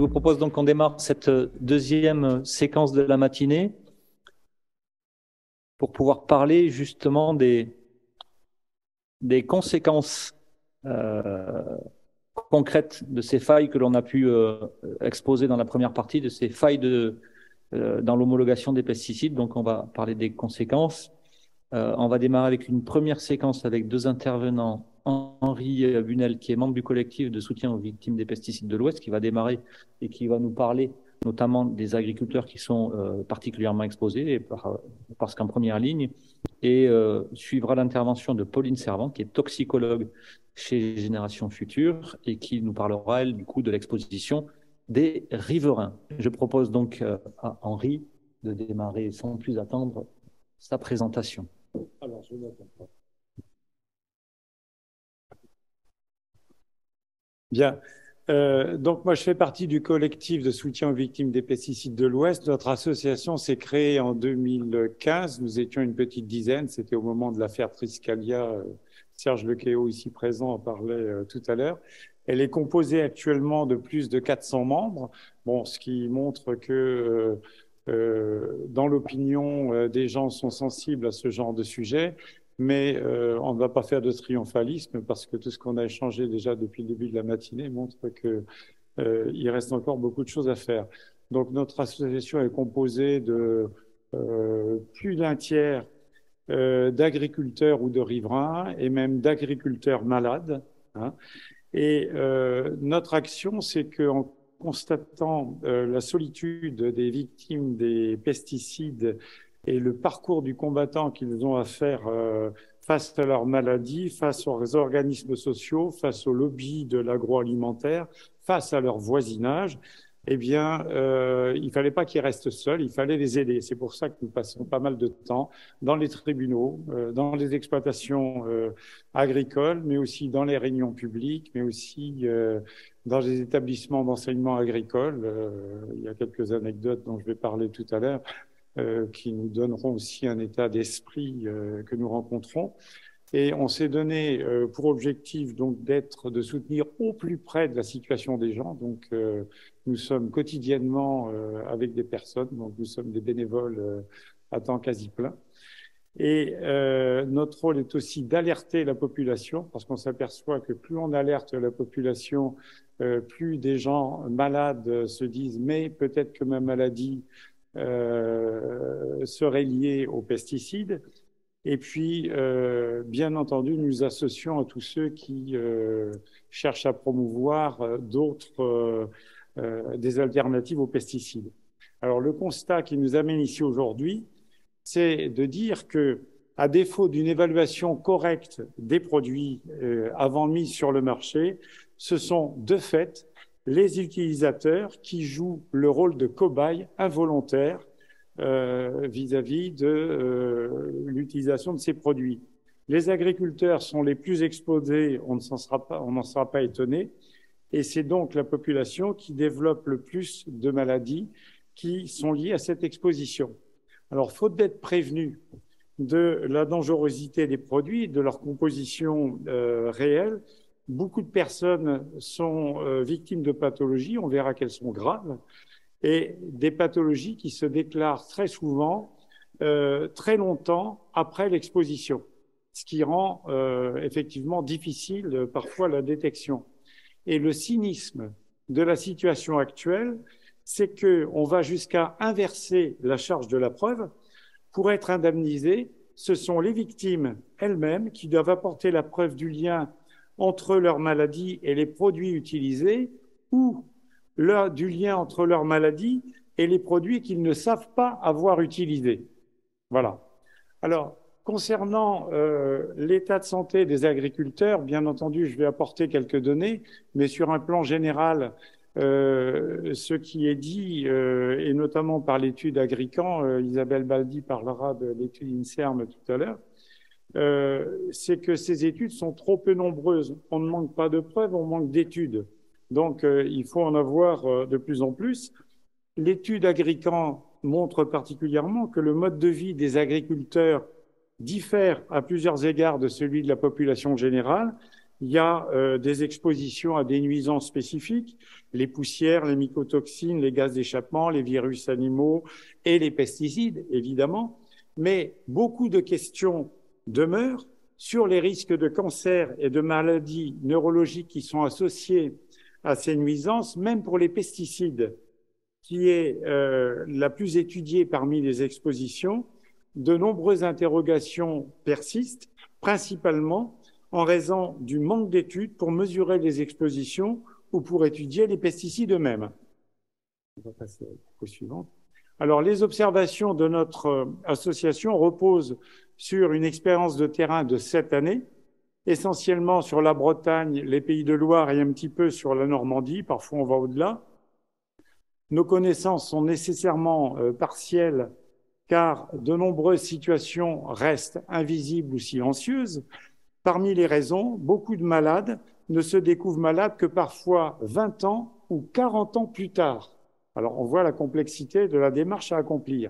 vous propose donc qu'on démarre cette deuxième séquence de la matinée pour pouvoir parler justement des conséquences concrètes de ces failles que l'on a pu exposer dans la première partie, de ces failles dans l'homologation des pesticides. Donc on va parler des conséquences. On va démarrer avec une première séquence avec deux intervenants. Henri Bunel, qui est membre du collectif de soutien aux victimes des pesticides de l'Ouest, qui va démarrer et qui va nous parler notamment des agriculteurs qui sont particulièrement exposés parce qu'en première ligne. Et suivra l'intervention de Pauline Servant, qui est toxicologue chez Génération Future et qui nous parlera, elle, du coup, de l'exposition des riverains. Je propose donc à Henri de démarrer sans plus attendre sa présentation. Alors, je n'attends pas. Bien. Donc, moi, je fais partie du collectif de soutien aux victimes des pesticides de l'Ouest. Notre association s'est créée en 2015. Nous étions une petite dizaine. C'était au moment de l'affaire Triscalia. Serge Lequéo, ici présent, en parlait tout à l'heure. Elle est composée actuellement de plus de 400 membres. Bon, ce qui montre que dans l'opinion, des gens sont sensibles à ce genre de sujet. Mais on ne va pas faire de triomphalisme parce que tout ce qu'on a échangé déjà depuis le début de la matinée montre qu'il reste encore beaucoup de choses à faire. Donc notre association est composée de plus d'un tiers d'agriculteurs ou de riverains et même d'agriculteurs malades. Hein. Et notre action, c'est qu'en constatant la solitude des victimes des pesticides et le parcours du combattant qu'ils ont à faire face à leur maladie, face aux organismes sociaux, face au lobby de l'agroalimentaire, face à leur voisinage, eh bien, il fallait pas qu'ils restent seuls, il fallait les aider. C'est pour ça que nous passons pas mal de temps dans les tribunaux, dans les exploitations agricoles, mais aussi dans les réunions publiques, mais aussi dans les établissements d'enseignement agricole. Il y a quelques anecdotes dont je vais parler tout à l'heure. Qui nous donneront aussi un état d'esprit que nous rencontrons. Et on s'est donné pour objectif donc de soutenir au plus près de la situation des gens. Donc nous sommes quotidiennement avec des personnes, donc nous sommes des bénévoles à temps quasi plein. Et notre rôle est aussi d'alerter la population, parce qu'on s'aperçoit que plus on alerte la population, plus des gens malades se disent « mais peut-être que ma maladie serait liée aux pesticides ». Et puis, bien entendu, nous nous associons à tous ceux qui cherchent à promouvoir des alternatives aux pesticides. Alors, le constat qui nous amène ici aujourd'hui, c'est de dire que, à défaut d'une évaluation correcte des produits avant mise sur le marché, ce sont de fait les utilisateurs qui jouent le rôle de cobayes involontaires vis-à-vis de l'utilisation de ces produits. Les agriculteurs sont les plus exposés, on n'en sera pas étonné, et c'est donc la population qui développe le plus de maladies qui sont liées à cette exposition. Alors, faute d'être prévenu de la dangerosité des produits, de leur composition réelle, beaucoup de personnes sont victimes de pathologies, on verra qu'elles sont graves, et des pathologies qui se déclarent très souvent très longtemps après l'exposition, ce qui rend effectivement difficile parfois la détection. Et le cynisme de la situation actuelle, c'est qu'on va jusqu'à inverser la charge de la preuve. Pour être indemnisées, ce sont les victimes elles-mêmes qui doivent apporter la preuve du lien entre leur maladie et les produits utilisés, ou du lien entre leur maladie et les produits qu'ils ne savent pas avoir utilisés. Voilà. Alors, concernant l'état de santé des agriculteurs, bien entendu, je vais apporter quelques données, mais sur un plan général, ce qui est dit, et notamment par l'étude Agrican, Isabelle Baldi parlera de l'étude INSERM tout à l'heure, c'est que ces études sont trop peu nombreuses. On ne manque pas de preuves, on manque d'études. Donc, il faut en avoir de plus en plus. L'étude Agrican montre particulièrement que le mode de vie des agriculteurs diffère à plusieurs égards de celui de la population générale il y a des expositions à des nuisances spécifiques, les poussières, les mycotoxines, les gaz d'échappement, les virus animaux et les pesticides, évidemment. Mais beaucoup de questions demeurent sur les risques de cancer et de maladies neurologiques qui sont associés à ces nuisances, même pour les pesticides, qui est la plus étudiée parmi les expositions. De nombreuses interrogations persistent, principalement en raison du manque d'études pour mesurer les expositions ou pour étudier les pesticides eux-mêmes. On va passer au suivant. Alors, les observations de notre association reposent sur une expérience de terrain de 7 années, essentiellement sur la Bretagne, les Pays de Loire et un petit peu sur la Normandie. Parfois, on va au-delà. Nos connaissances sont nécessairement partielles car de nombreuses situations restent invisibles ou silencieuses. Parmi les raisons, beaucoup de malades ne se découvrent malades que parfois 20 ans ou 40 ans plus tard. Alors, on voit la complexité de la démarche à accomplir.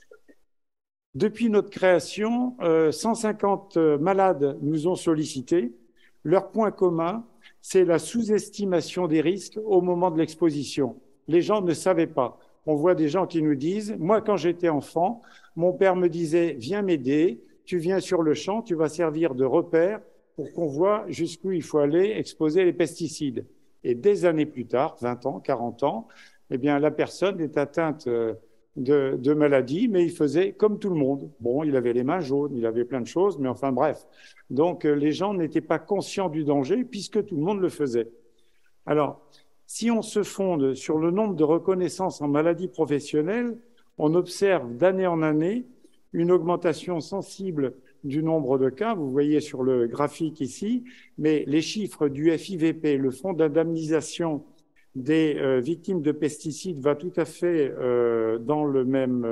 Depuis notre création, 150 malades nous ont sollicités. Leur point commun, c'est la sous-estimation des risques au moment de l'exposition. Les gens ne savaient pas. On voit des gens qui nous disent, moi, quand j'étais enfant, mon père me disait, viens m'aider, tu viens sur le champ, tu vas servir de repère pour qu'on voit jusqu'où il faut aller exposer les pesticides. Et des années plus tard, 20 ans, 40 ans, eh bien, la personne est atteinte de maladie, mais il faisait comme tout le monde. Bon, il avait les mains jaunes, il avait plein de choses, mais enfin bref. Donc, les gens n'étaient pas conscients du danger puisque tout le monde le faisait. Alors, si on se fonde sur le nombre de reconnaissances en maladie professionnelle, on observe d'année en année une augmentation sensible du nombre de cas. Vous voyez sur le graphique ici, mais les chiffres du FIVP, le Fonds d'indemnisation des victimes de pesticides, va tout à fait dans le même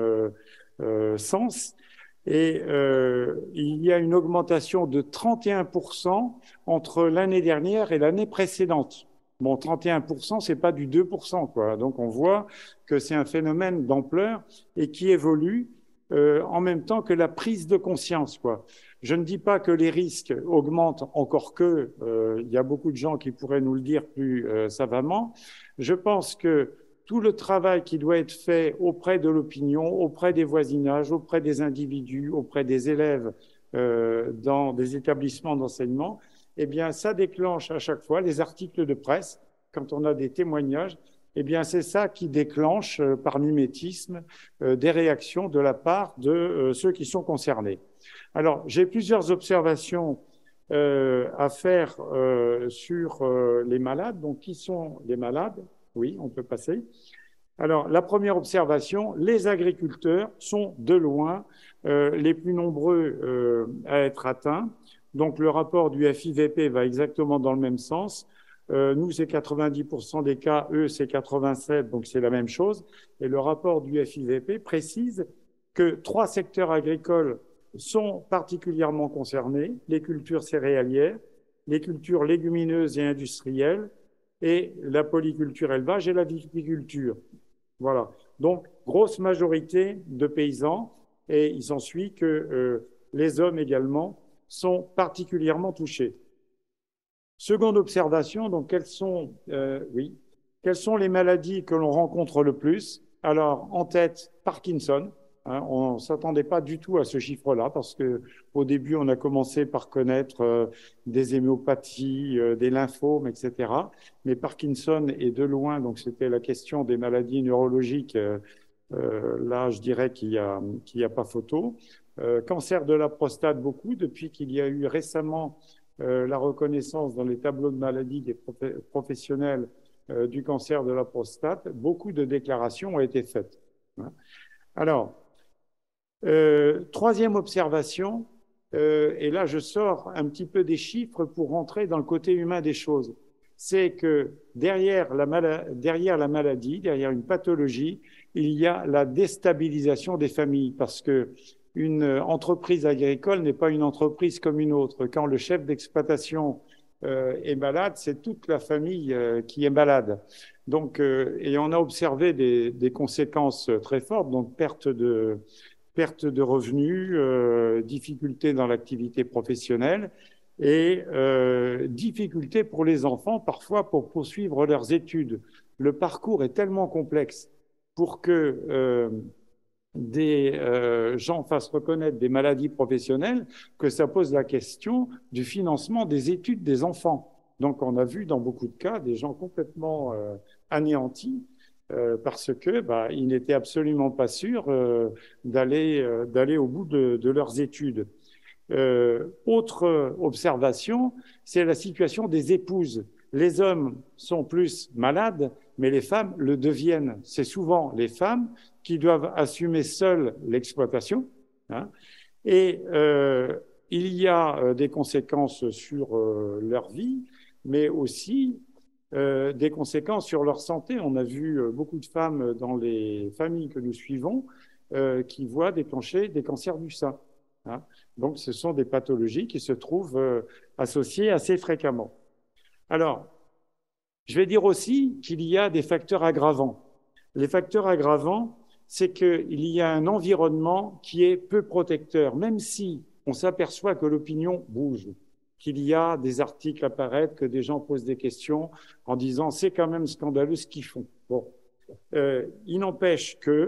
sens. Et il y a une augmentation de 31% entre l'année dernière et l'année précédente. Bon, 31%, c'est pas du 2%, quoi. Donc, on voit que c'est un phénomène d'ampleur et qui évolue en même temps que la prise de conscience, quoi. Je ne dis pas que les risques augmentent, encore que il y a beaucoup de gens qui pourraient nous le dire plus savamment. Je pense que tout le travail qui doit être fait auprès de l'opinion, auprès des voisinages, auprès des individus, auprès des élèves dans des établissements d'enseignement, eh bien, ça déclenche à chaque fois les articles de presse, quand on a des témoignages, eh bien, c'est ça qui déclenche, par mimétisme, des réactions de la part de ceux qui sont concernés. Alors, j'ai plusieurs observations à faire sur les malades. Donc, qui sont les malades? Oui, on peut passer. Alors, la première observation, les agriculteurs sont de loin les plus nombreux à être atteints. Donc, le rapport du FIVP va exactement dans le même sens. Nous, c'est 90% des cas, eux, c'est 87%, donc c'est la même chose. Et le rapport du FIVP précise que 3 secteurs agricoles sont particulièrement concernés, les cultures céréalières, les cultures légumineuses et industrielles, et la polyculture élevage et la viticulture. Voilà. Donc, grosse majorité de paysans, et il s'ensuit que les hommes également sont particulièrement touchés. Seconde observation, donc quelles sont les maladies que l'on rencontre le plus? Alors, en tête, Parkinson. Hein, on ne s'attendait pas du tout à ce chiffre-là parce que au début, on a commencé par connaître des héméopathies, des lymphomes, etc. Mais Parkinson est de loin, donc c'était la question des maladies neurologiques. Là, je dirais qu'il y a pas photo. Cancer de la prostate, beaucoup, depuis qu'il y a eu récemment la reconnaissance dans les tableaux de maladies des professionnels du cancer de la prostate, beaucoup de déclarations ont été faites. Hein. Alors, troisième observation, et là je sors un petit peu des chiffres pour rentrer dans le côté humain des choses, c'est que derrière la maladie, derrière une pathologie, il y a la déstabilisation des familles, parce que une entreprise agricole n'est pas une entreprise comme une autre. Quand le chef d'exploitation est malade, c'est toute la famille qui est malade. Donc, et on a observé des conséquences très fortes, donc perte de revenus, difficultés dans l'activité professionnelle. et difficulté pour les enfants parfois pour poursuivre leurs études. Le parcours est tellement complexe pour que des gens fassent reconnaître des maladies professionnelles que ça pose la question du financement des études des enfants. Donc on a vu dans beaucoup de cas des gens complètement anéantis parce que ils n'étaient absolument pas sûrs d'aller au bout de leurs études. Autre observation, c'est la situation des épouses. Les hommes sont plus malades, mais les femmes le deviennent. C'est souvent les femmes qui doivent assumer seules l'exploitation, hein, et il y a des conséquences sur leur vie, mais aussi des conséquences sur leur santé. On a vu beaucoup de femmes dans les familles que nous suivons qui voient déclencher des cancers du sein. Hein. Donc, ce sont des pathologies qui se trouvent associées assez fréquemment. Alors, je vais dire aussi qu'il y a des facteurs aggravants. Les facteurs aggravants, c'est qu'il y a un environnement qui est peu protecteur, même si on s'aperçoit que l'opinion bouge, qu'il y a des articles apparaître, que des gens posent des questions en disant c'est quand même scandaleux ce qu'ils font. Bon, il n'empêche que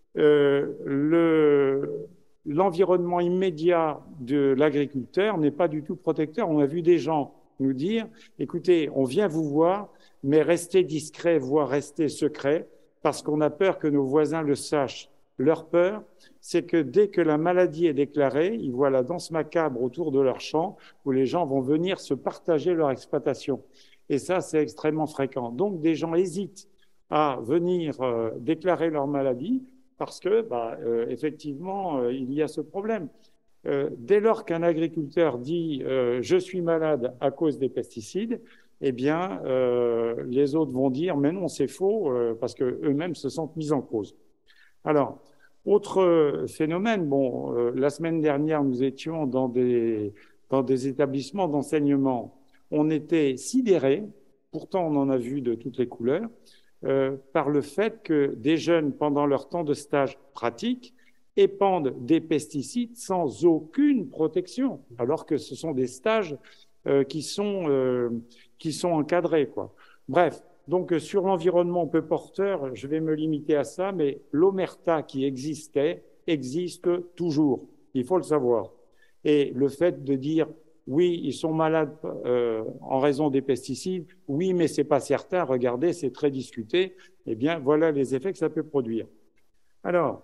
l'environnement immédiat de l'agriculteur n'est pas du tout protecteur. On a vu des gens nous dire, écoutez, on vient vous voir, mais restez discret, voire restez secret, parce qu'on a peur que nos voisins le sachent. Leur peur, c'est que dès que la maladie est déclarée, ils voient la danse macabre autour de leur champ, où les gens vont venir se partager leur exploitation. Et ça, c'est extrêmement fréquent. Donc, des gens hésitent à venir déclarer leur maladie, parce que, effectivement, il y a ce problème. Dès lors qu'un agriculteur dit je suis malade à cause des pesticides, eh bien, les autres vont dire mais non, c'est faux, parce que eux-mêmes se sentent mis en cause. Alors, autre phénomène, la semaine dernière, nous étions dans des établissements d'enseignement. On était sidérés, pourtant on en a vu de toutes les couleurs, par le fait que des jeunes, pendant leur temps de stage pratique, épandent des pesticides sans aucune protection, alors que ce sont des stages qui sont encadrés, quoi. Bref, donc sur l'environnement peu porteur, je vais me limiter à ça, mais l'omerta qui existait existe toujours. Il faut le savoir. Et le fait de dire oui, ils sont malades en raison des pesticides, oui, mais c'est pas certain, regardez, c'est très discuté, eh bien, voilà les effets que ça peut produire. Alors,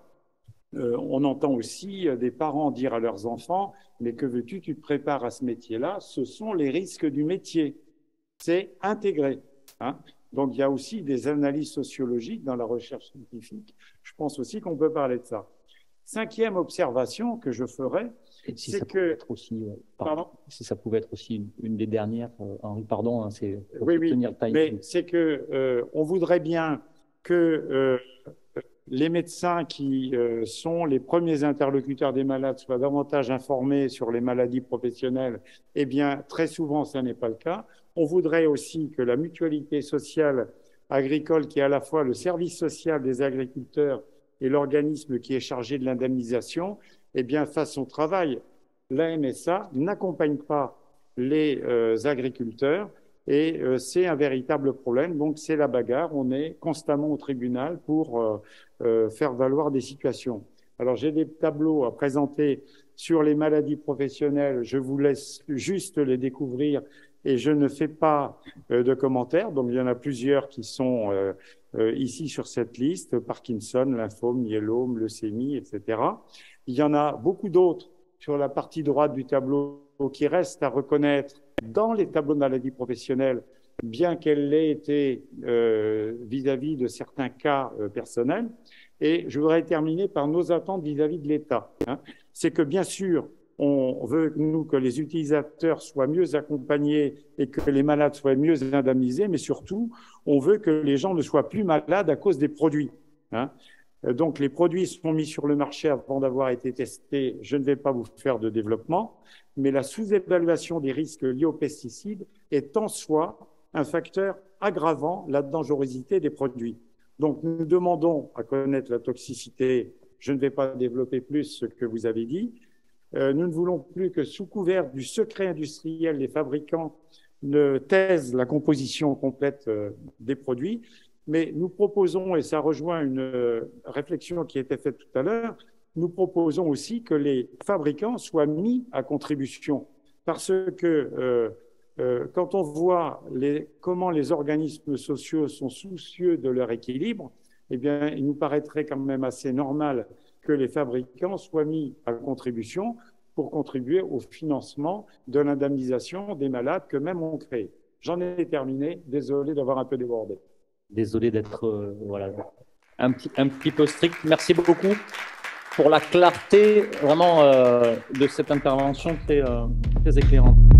on entend aussi des parents dire à leurs enfants, mais que veux-tu, tu te prépares à ce métier-là, ce sont les risques du métier. C'est intégré. Hein. Donc, il y a aussi des analyses sociologiques dans la recherche scientifique. Je pense aussi qu'on peut parler de ça. Cinquième observation que je ferai, si c'est ça que... Être aussi, pardon si ça pouvait être aussi une des dernières, Henri, pardon, hein, c'est pour oui, tenir le time. Mais c'est que on voudrait bien que les médecins qui sont les premiers interlocuteurs des malades soient davantage informés sur les maladies professionnelles. Eh bien, très souvent, ça n'est pas le cas. On voudrait aussi que la mutualité sociale agricole, qui est à la fois le service social des agriculteurs et l'organisme qui est chargé de l'indemnisation, eh bien, fasse son travail. La MSA n'accompagne pas les agriculteurs et c'est un véritable problème. Donc, c'est la bagarre. On est constamment au tribunal pour faire valoir des situations. Alors, j'ai des tableaux à présenter sur les maladies professionnelles. Je vous laisse juste les découvrir et je ne fais pas de commentaires. Donc, il y en a plusieurs qui sont ici sur cette liste, Parkinson, lymphome, myélome, leucémie, etc. Il y en a beaucoup d'autres sur la partie droite du tableau qui restent à reconnaître dans les tableaux de maladies professionnelles, bien qu'elle l'ait été vis-à-vis de certains cas personnels. Et je voudrais terminer par nos attentes vis-à-vis de l'État. Hein. C'est que, bien sûr, on veut, nous, que les utilisateurs soient mieux accompagnés et que les malades soient mieux indemnisés, mais surtout, on veut que les gens ne soient plus malades à cause des produits. Hein. Donc, les produits sont mis sur le marché avant d'avoir été testés. Je ne vais pas vous faire de développement, mais la sous-évaluation des risques liés aux pesticides est en soi un facteur aggravant la dangerosité des produits. Donc, nous demandons à connaître la toxicité. Je ne vais pas développer plus ce que vous avez dit. Nous ne voulons plus que sous couvert du secret industriel, les fabricants ne taisent la composition complète des produits. Mais nous proposons, et ça rejoint une réflexion qui a été faite tout à l'heure, nous proposons aussi que les fabricants soient mis à contribution. Parce que quand on voit comment les organismes sociaux sont soucieux de leur équilibre, eh bien, il nous paraîtrait quand même assez normal que les fabricants soient mis à contribution pour contribuer au financement de l'indemnisation des malades qu'eux-mêmes ont créés. J'en ai terminé. Désolé d'avoir un peu débordé. Désolé d'être voilà, un petit peu strict. Merci beaucoup pour la clarté vraiment de cette intervention très éclairante.